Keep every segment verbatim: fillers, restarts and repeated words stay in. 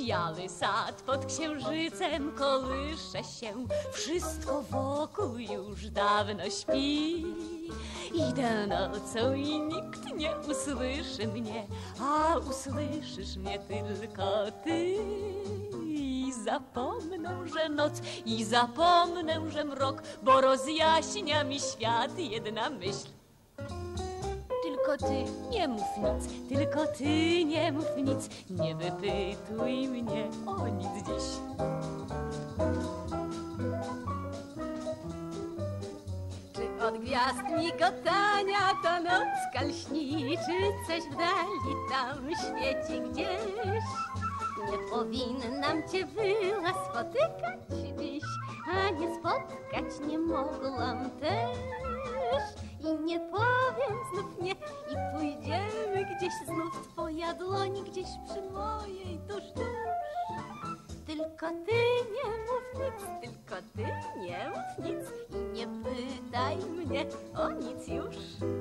Biały sad pod księżycem kołysze się, wszystko wokół już dawno śpi. Idę nocą i nikt nie usłyszy mnie, a usłyszysz mnie tylko ty. I zapomnę, że noc, i zapomnę, że mrok, bo rozjaśnia mi świat jedna myśl. Tylko ty nie mów nic, tylko ty nie mów nic, nie wypytuj mnie o nic dziś. Czy od gwiazd migotania ta nocka lśni, czy coś w dali tam świeci gdzieś? Nie powinnam cię była spotykać dziś, a nie spotkać nie mogłam też. I nie powiem znów nie, i pójdziemy gdzieś znów, twoja dłoń gdzieś przy mojej tuż, tuż. Tylko ty nie mów nic, tylko ty nie mów nic i nie pytaj mnie o nic już.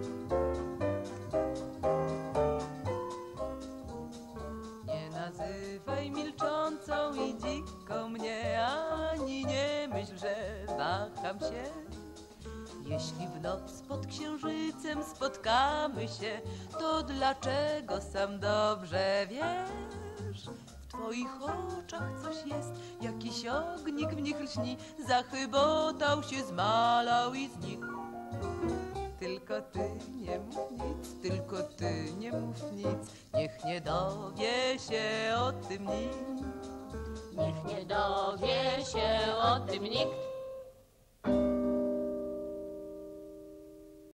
Nie nazywaj milczącą i dziką mnie, ani nie myśl, że waham się. Jeśli w noc pod księżycem spotkamy się, to dlaczego sam dobrze wiesz? W twoich oczach coś jest, jakiś ognik w nich lśni, zachybotał się, zmalał i znikł. Tylko ty nie mów nic, tylko ty nie mów nic, niech nie dowie się o tym nikt. Niech nie dowie się o tym nikt.